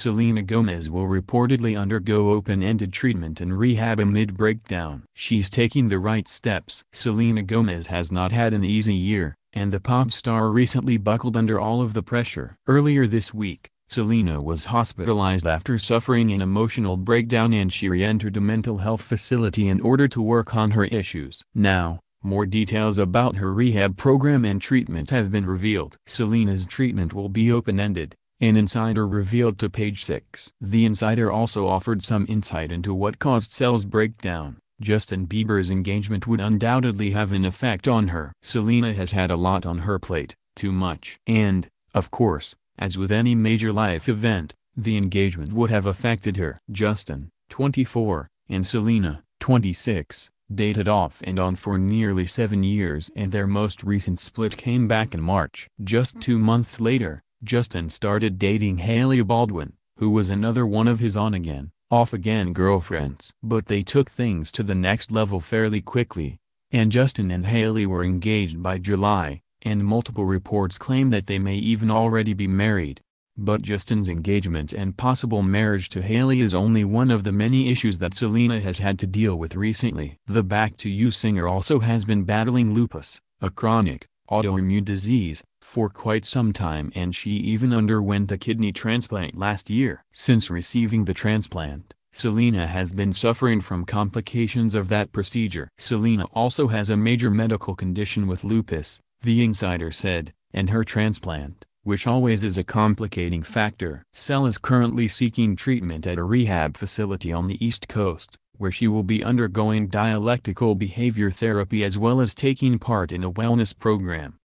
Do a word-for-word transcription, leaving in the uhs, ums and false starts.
Selena Gomez will reportedly undergo open-ended treatment and rehab amid breakdown. She's taking the right steps. Selena Gomez has not had an easy year, and the pop star recently buckled under all of the pressure. Earlier this week, Selena was hospitalized after suffering an emotional breakdown, and she re-entered a mental health facility in order to work on her issues. Now, more details about her rehab program and treatment have been revealed. Selena's treatment will be open-ended, an insider revealed to Page Six. The insider also offered some insight into what caused Sel's breakdown. Justin Bieber's engagement would undoubtedly have an effect on her. Selena has had a lot on her plate, too much. And, of course, as with any major life event, the engagement would have affected her. Justin, twenty-four, and Selena, twenty-six, dated off and on for nearly seven years, and their most recent split came back in March. Just two months later, Justin started dating Hailey Baldwin, who was another one of his on-again, off-again girlfriends. But they took things to the next level fairly quickly, and Justin and Hailey were engaged by July, and multiple reports claim that they may even already be married. But Justin's engagement and possible marriage to Hailey is only one of the many issues that Selena has had to deal with recently. The Back to You singer also has been battling lupus, a chronic, autoimmune disease, for quite some time, and she even underwent a kidney transplant last year. Since receiving the transplant, Selena has been suffering from complications of that procedure. Selena also has a major medical condition with lupus, the insider said, and her transplant, which always is a complicating factor. Sel is currently seeking treatment at a rehab facility on the East Coast, where she will be undergoing dialectical behavior therapy as well as taking part in a wellness program.